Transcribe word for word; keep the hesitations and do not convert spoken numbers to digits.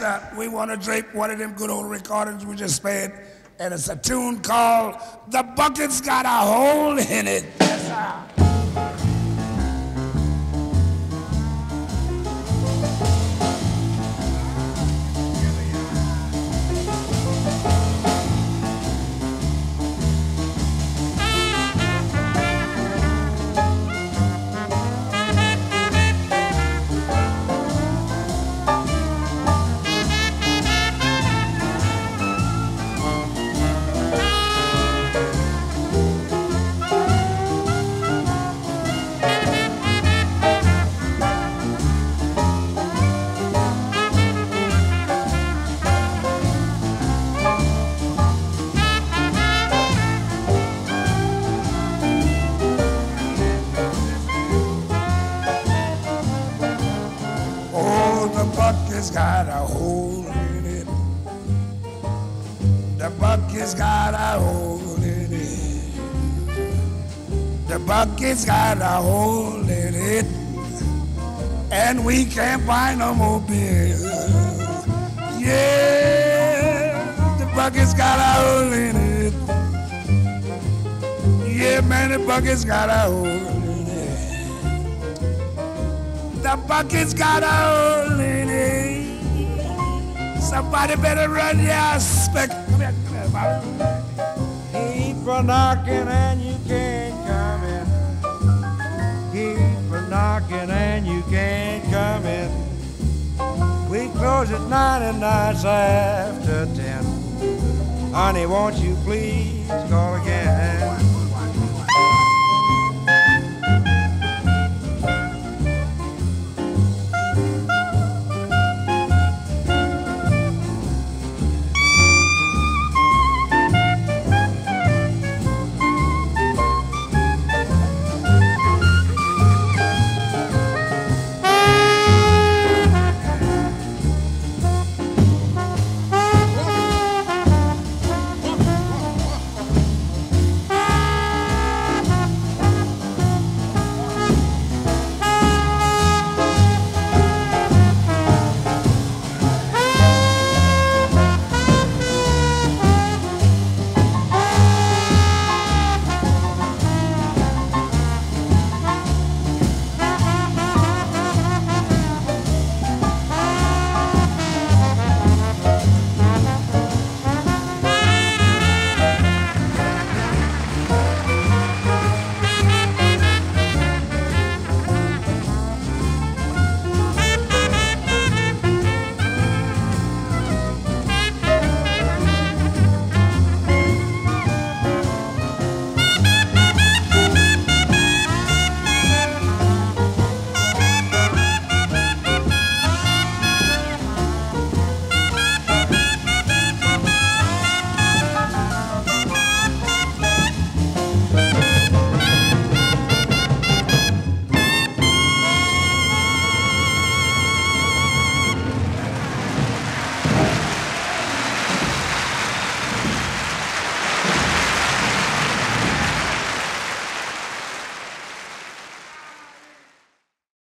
uh, we want to drape one of them good old recordings we just played, and it's a tune called "The Bucket's Got a Hole in It." Yes, sir. Bucket's got a hole in it. The bucket's got a hole in it. The bucket's got a hole in it. And we can't buy no more beer. Yeah, the bucket's got a hole in it. Yeah, man, the bucket's got a hole in it. The bucket's got a hole in it. Somebody better run your spec. Come here, come here, Bobby. Keep a knocking and you can't come in. Keep a knocking and you can't come in. We close at nine and nights after ten. Honey, won't you please call again?